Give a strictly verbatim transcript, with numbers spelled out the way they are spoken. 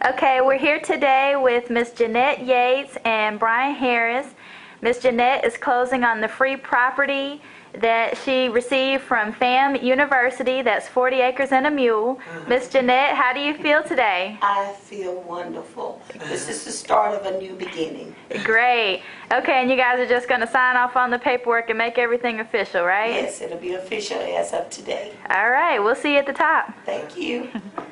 Okay, we're here today with Miss Jeanette Yates and Brian Harris. Miss Jeanette is closing on the free property that she received from FAM University. That's forty acres and a mule. Miss Jeanette, how do you feel today? I feel wonderful. This is the start of a new beginning. Great. Okay, and you guys are just going to sign off on the paperwork and make everything official, right? Yes, it'll be official as of today. All right, we'll see you at the top. Thank you.